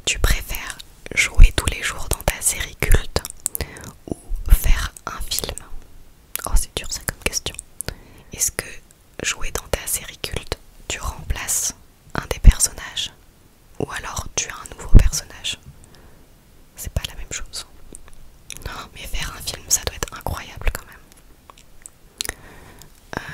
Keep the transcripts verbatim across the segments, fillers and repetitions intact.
Tu préfères jouer tous les jours dans ta série culte ou faire un film? Oh, c'est dur ça comme question. Est-ce que jouer dans ta série culte, tu remplaces un des personnages ou alors tu as un nouveau personnage? C'est pas la même chose. Non, mais faire un film, ça doit être incroyable quand même. Euh...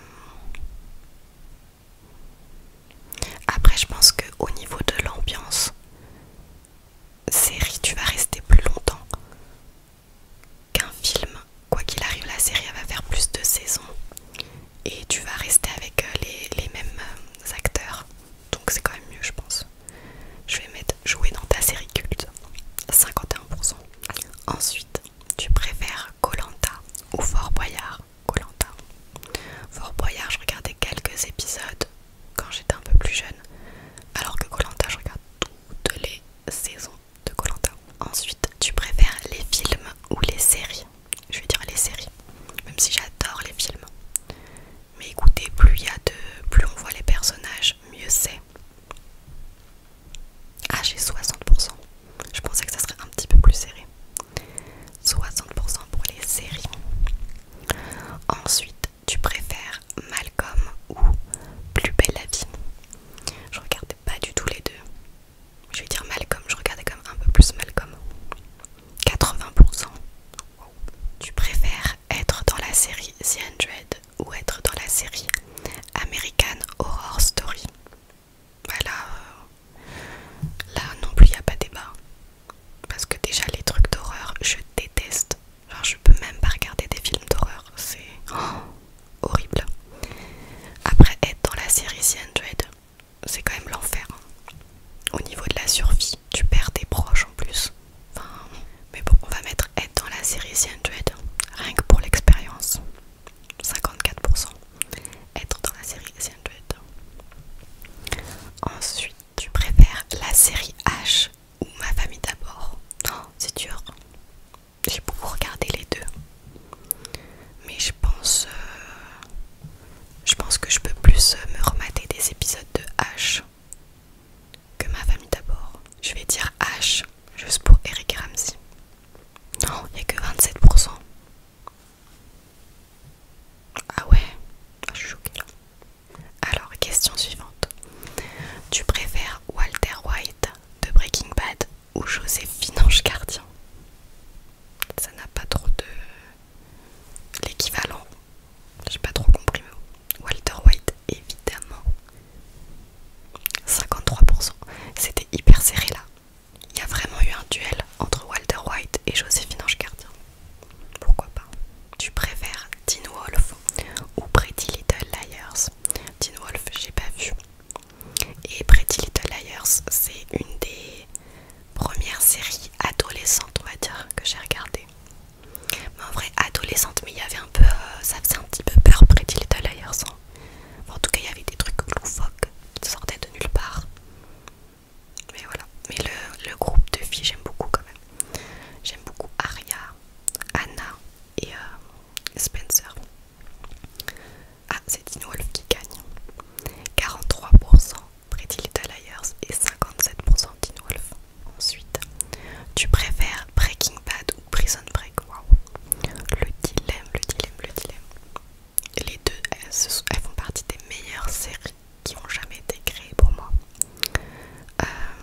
Après, je pense qu'au niveau de l'ambiance, série, tu vas rester plus longtemps qu'un film. Quoi qu'il arrive, la série elle va faire plus de saisons et tu vas rester avec euh, les, les mêmes euh, acteurs. Donc c'est quand même mieux, je pense. Je vais mettre jouer dans ta série culte, cinquante et un pour cent. Ensuite, tu préfères koh ou Fort Boyard? koh Fort Boyard, je regardais quelques épisodes quand j'étais un peu plus jeune, alors que koh je regarde toutes les saisons de koh. Ensuite, tu préfères les films ou les séries? Je vais dire les séries, même si j'adore les films. Mais écoutez, plus il y a de, plus on voit les personnages, mieux c'est. Ah, j'ai soixante pour cent. Je pensais que ça serait un petit peu plus serré. soixante pour cent pour les séries. Ensuite, tu préfères Malcolm ou Plus belle la vie? Je regardais pas du tout les deux. Je vais dire Malcolm, je regardais quand même un peu plus Malcolm. quatre-vingts pour cent. Tu préfères être dans la série The Hundred ou être dans la série American Horror Story? Voilà, euh, là non plus il n'y a pas débat. Parce que déjà les trucs d'horreur, je déteste. Genre je peux même pas regarder des films d'horreur, c'est oh, horrible. Après être dans la série The Hundred, c'est quand même l'enfer. Au niveau de la survie, tu perds tes proches en plus. Enfin, mais bon, on va mettre être dans la série The Hundred, rien que pour l'expérience. cinquante-quatre pour cent. Être dans la série The Hundred. Ensuite, tu préfères la série H ou Ma famille d'abord? Oh, c'est dur. J'ai beaucoup regardé les deux. Mais je pense... Euh, je pense que je peux plus me remater des épisodes de H que Ma famille d'abord. Je vais dire H, juste pour Eric et Ramsey. Non, il n'y a que vingt-sept pour cent. Ah ouais, ah, je suis choquée là. Alors, question suivante. Tu préfères Walter White de Breaking Bad ou Joséphine Ange Gardien? Ça n'a pas trop de... l'équivalent. J'ai pas trop compris. Walter White, évidemment. cinquante-trois pour cent. C'était hyper serré là. Il y a vraiment eu un duel entre Walter White et Joséphine Ange Gardien. Pourquoi pas? Tu préfères Teen Wolf ou Pretty Little Liars? Teen Wolf, j'ai pas vu. Et Pretty Little Liars, c'est une des premières séries adolescentes, on va dire, que j'ai regardées. Mais en vrai, adolescente, mais il y avait un peu... Euh, ça faisait un petit peu peur, Pretty Little Liars. Hein. Enfin, en tout cas, il y avait des trucs loufoques qui sortaient de nulle part. Mais voilà. Mais le, le groupe de filles, j'aime beaucoup quand même. J'aime beaucoup Aria, Anna et euh, Spencer. Ah, c'est Teen Wolf qui gagne. quarante-trois pour cent Pretty Little Liars et cinquante-sept pour cent Teen Wolf. Ensuite, tu préfères Breaking Bad ou Prison Break? Waouh. Le dilemme, le dilemme, le dilemme. Les deux, elles, elles font partie des meilleures séries qui ont jamais été créées pour moi. Euh,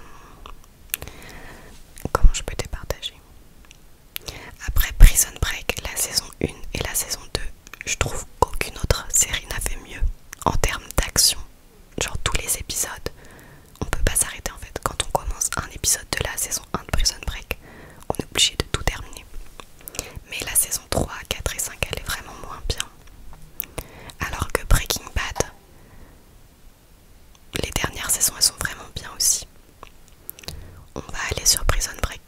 comment je peux départager? Après Prison Break, la saison un et la saison deux, je trouve qu'aucune autre série n'a fait mieux en termes d'action. Genre tous les épisodes, on peut pas s'arrêter en fait. Quand on commence un épisode de la saison un de Prison Break, on est obligé de tout terminer. Mais la saison trois, quatre et cinq, elle est vraiment moins bien. Alors que Breaking Bad, les dernières saisons, elles sont vraiment bien aussi. On va aller sur Prison Break.